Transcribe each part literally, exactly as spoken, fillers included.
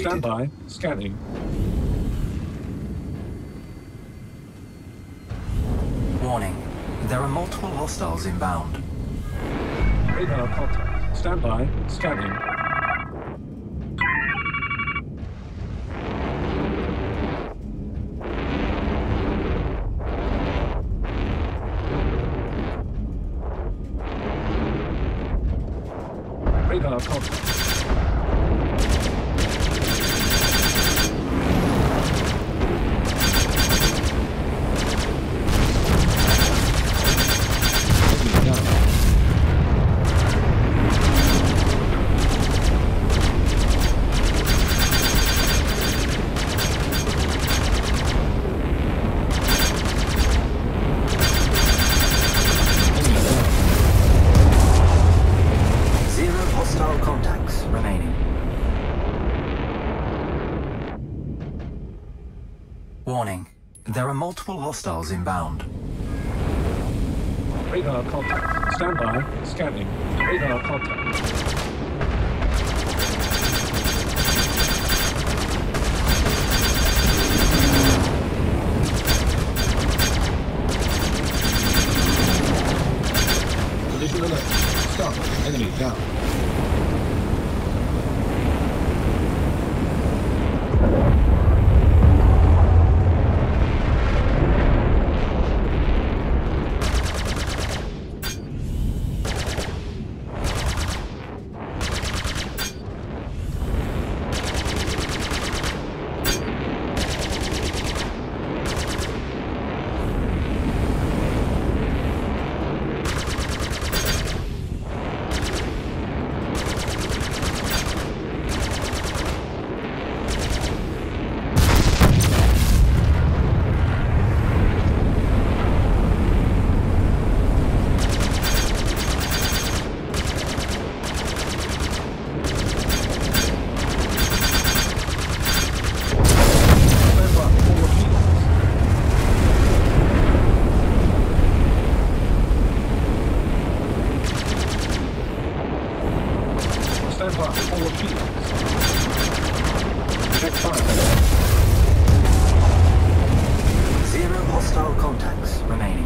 Stand by. Scanning. Warning. There are multiple hostiles inbound. Radar contact. Stand by. Scanning. Radar contact. Warning. There are multiple hostiles inbound. Radar contact. Stand by. Scanning. Radar contact. Collision alert. Stop. Enemy down. Stand by. Forward shields. Check fire. Zero hostile contacts remaining.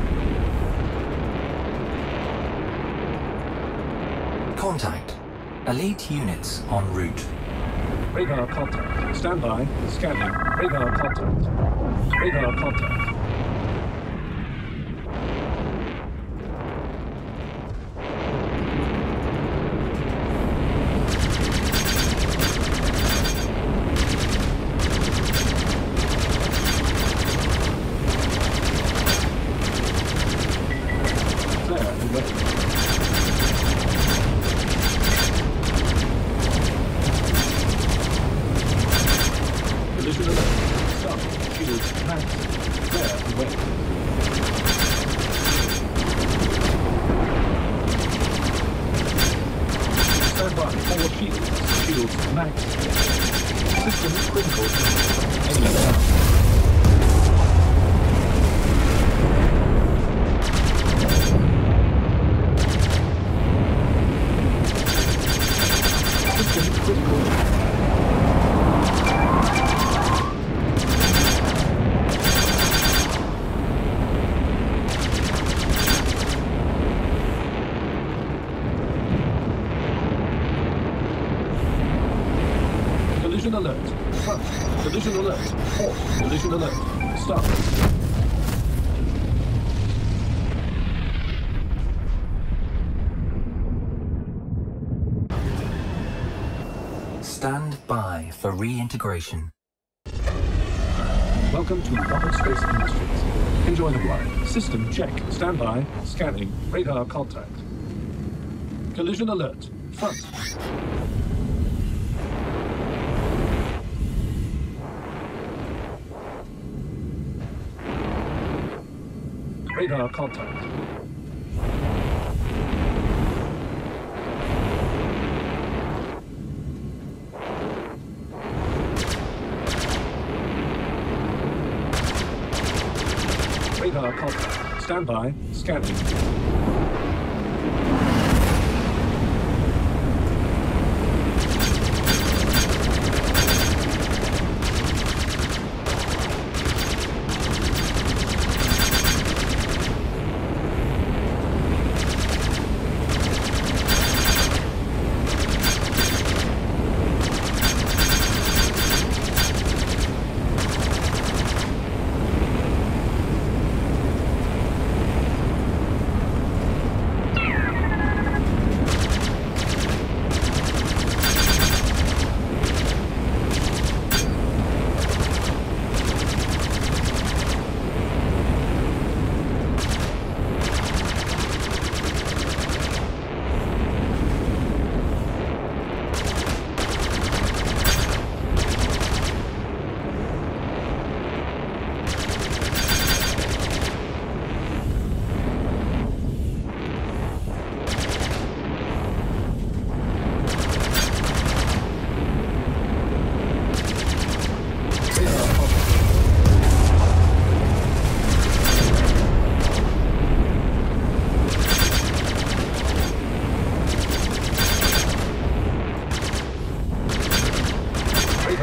Contact. Elite units en route. Radar contact. Stand by. Scanning. Radar contact. Radar contact. Collision alert. Stop. Shields max. Clear and wait. Stand by. Forward shields. Shields max. System critical. Enemy down. Collision alert. Front. Collision alert. Halt. Collision alert. Stop. Stand by for reintegration. Welcome to Rocket Space Industries. Enjoy the ride. System check. Stand by. Scanning. Radar contact. Collision alert. Front. Radar contact. Radar contact. Stand by. Scanning.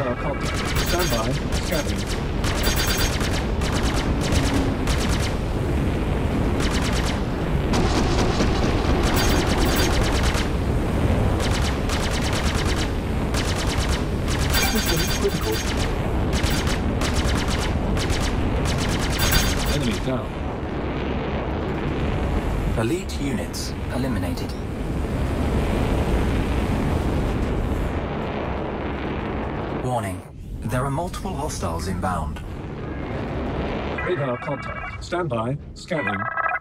Radar contact. Stand by. Scanning. Critical. Enemy down. Elite units eliminated. Warning. There are multiple hostiles inbound. Radar contact. Stand by. Scanning.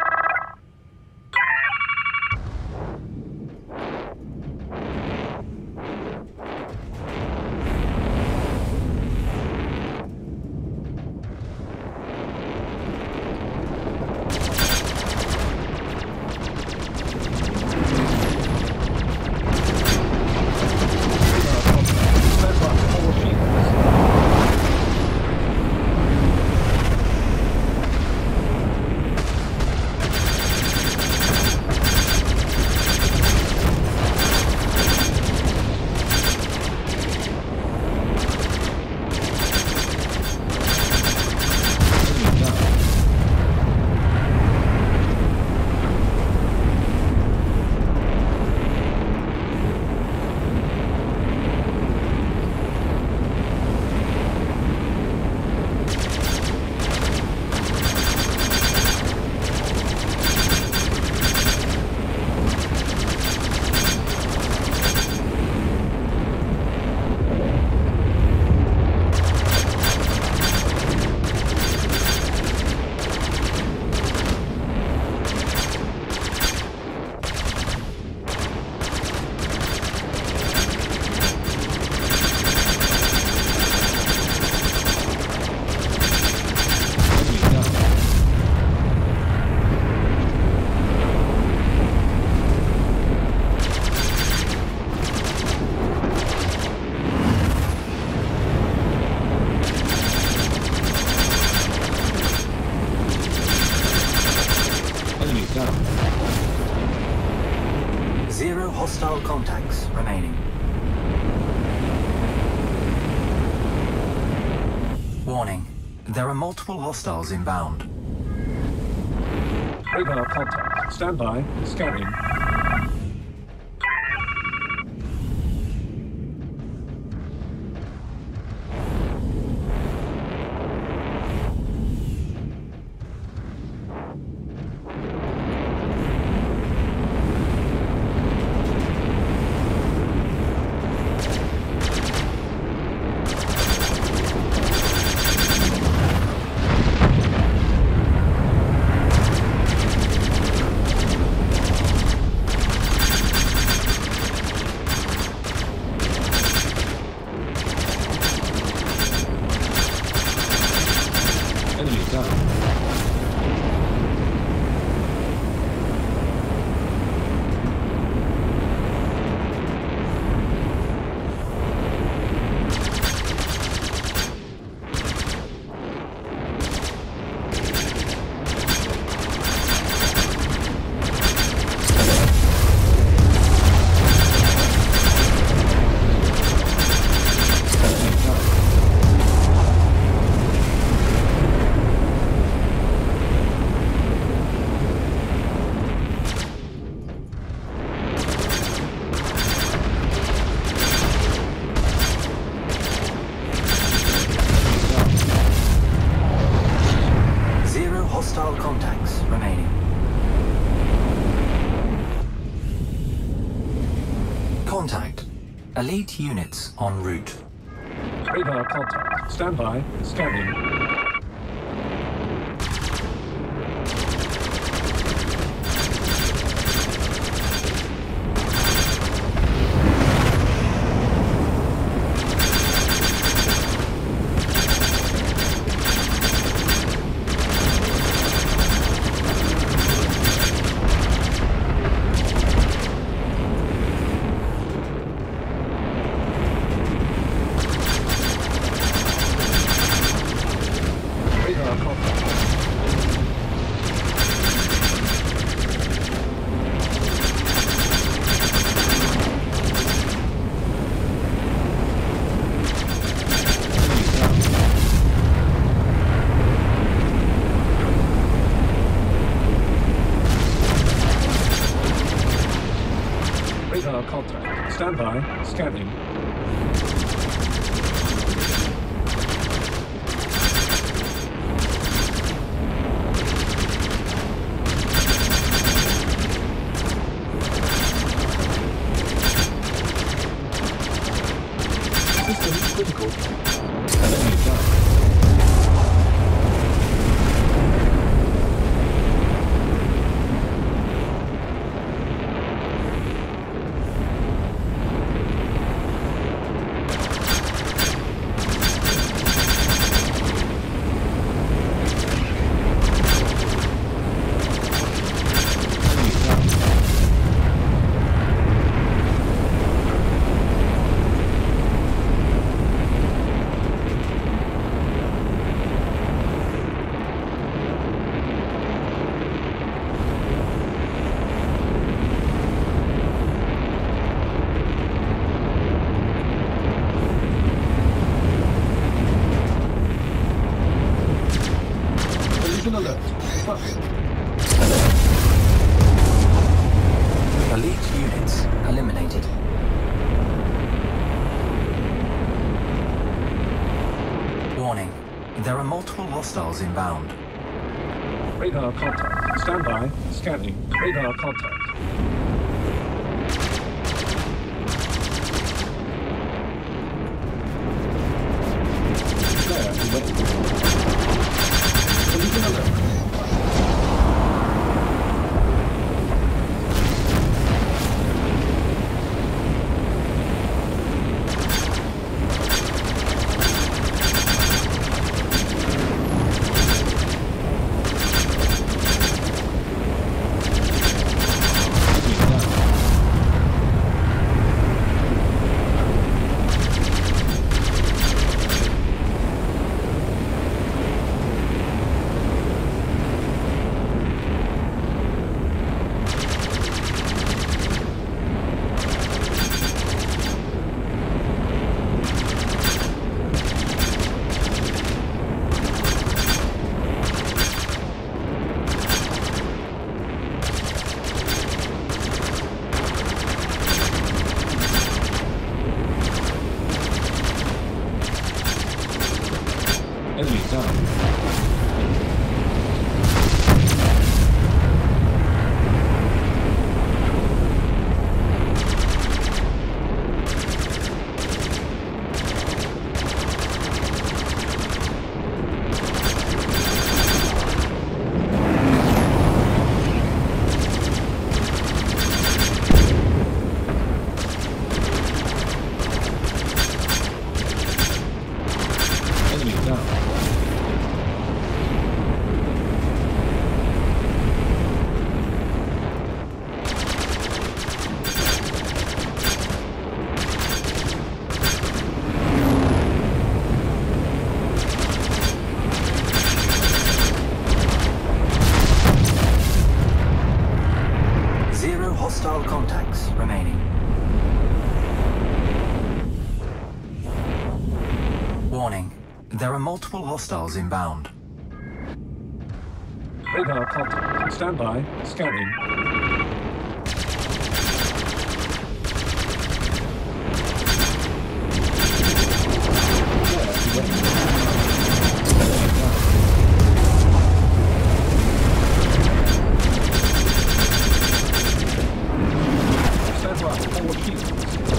Zero hostile contacts remaining. Warning. There are multiple hostiles inbound. Radar contact. Stand by. Scanning. Enemy down. Hostile contacts remaining. Contact. Elite units en route. Radar contact. Stand by. Scanning. by. Scanning. System critical. Enemy down. Alert. Fuck. Elite units eliminated. Warning. There are multiple hostiles inbound. Radar contact. Stand by. Scanning. Radar contact. Flare away. Collision alert. Enemy down. Enemy down. Zero hostile contacts remaining. Warning. There are multiple hostiles inbound. Radar contact. Stand by. Scanning. Stand by. Forward shield.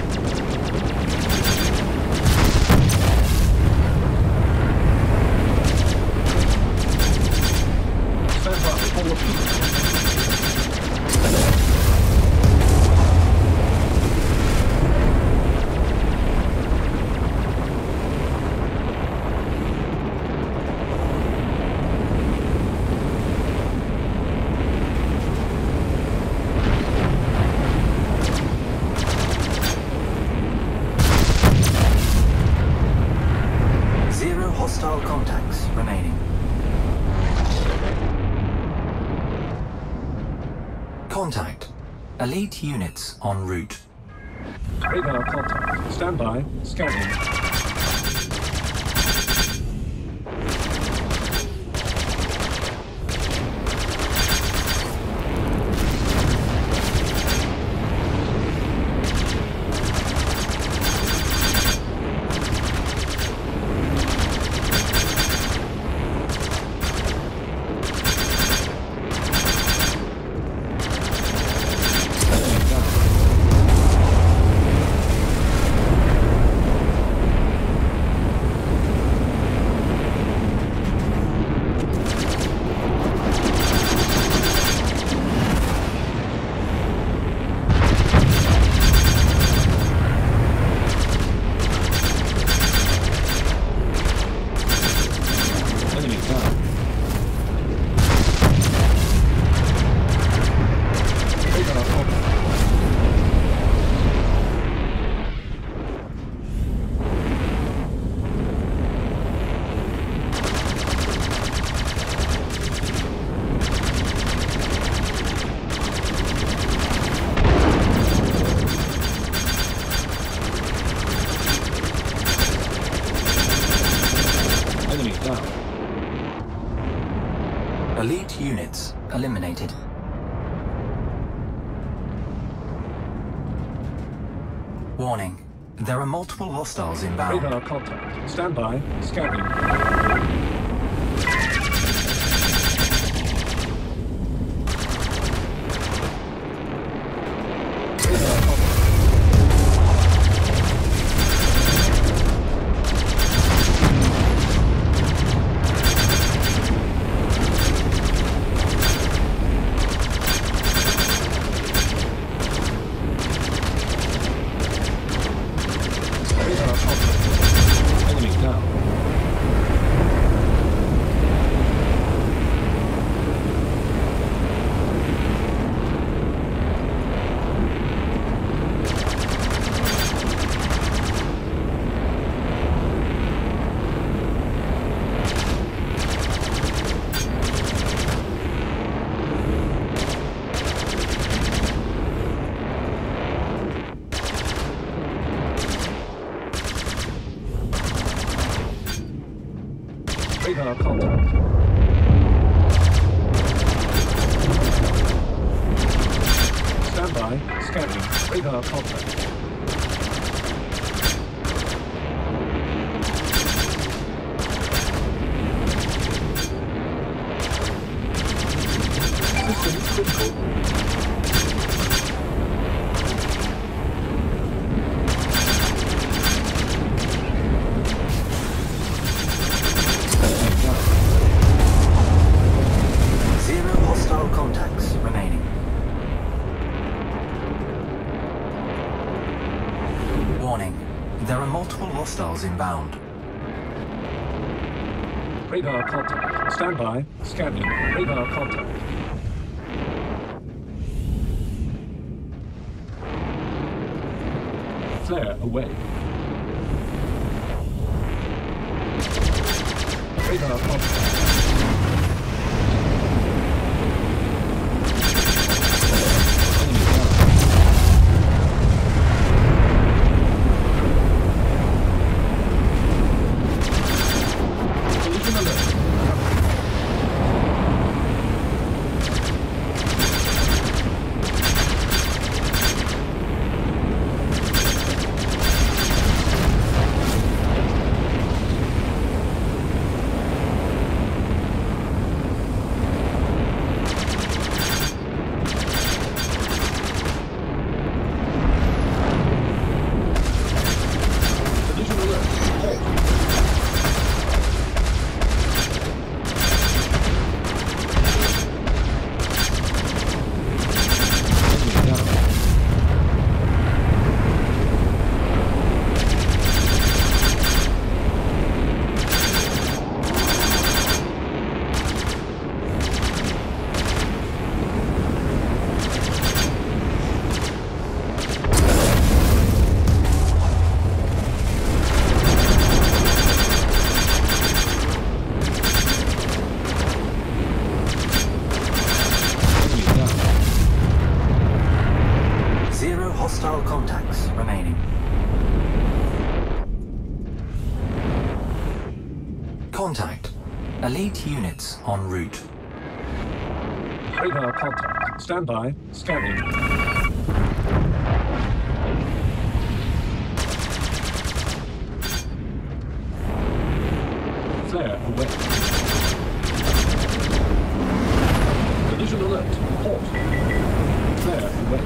Zero hostile contacts remaining. Contact. Elite units en route. Radar contact. Stand by. Scanning. Elite units eliminated. Warning. There are multiple hostiles inbound. Radar contact. Stand by. Scanning. Radar contact. Radar contact. Stand by. Scanning. Radar contact. System critical. There are multiple hostiles inbound. Radar contact. Stand by. Scanning. Radar contact. Flare away. Radar contact. Hostile contacts remaining. Contact. Elite units en route. Radar contact. Stand by. Scanning. Flare away. Collision alert. Halt. Flare away.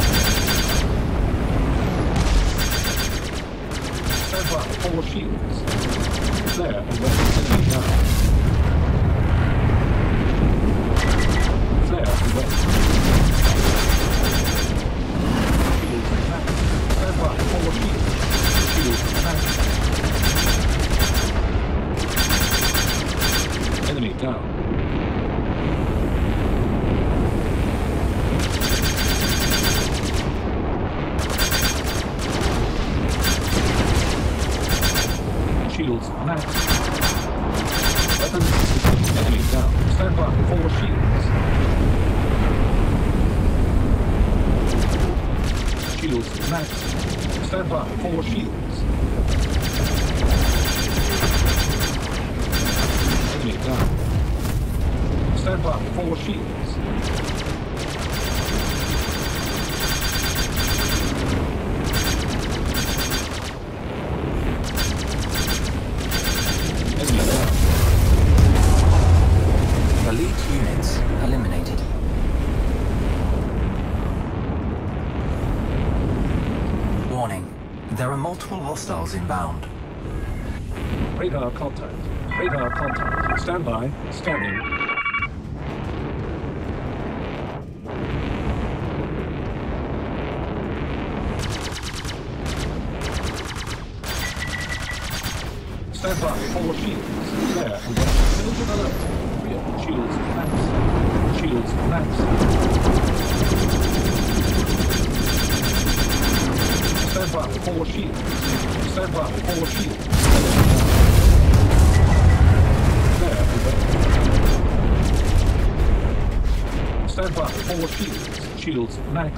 Stand by. All shields. Flare away. Enemy down. Flare away. Shields attack. Stand by. All shields. Shields attack. Enemy down. Shields max. Weapons system enemy down. Stand by. Four shields. Shields max. Stand by. Four shields. Enemy down. Stand by. Four shields. Enemy down. Elite units eliminated. Warning. There are multiple hostiles inbound. Radar contact. Radar contact. Stand by. Scanning. Stand by. Four shields. There and wait. Collision alert. Rear. Shields max. Shields max. Stand by. Four shields. Stand by. Four shields. There and wait. Stand by. Four shields. Shields max.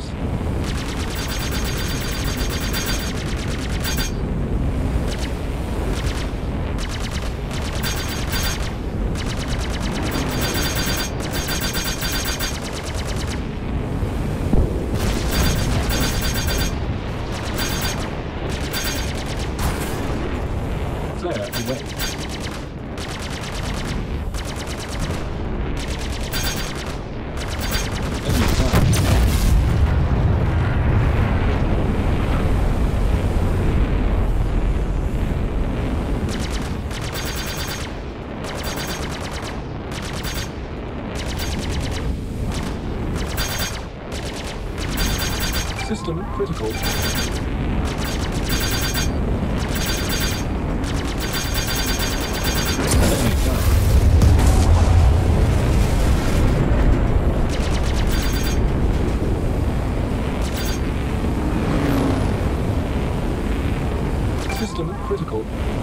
Flare away. Enemy down. System critical. System critical.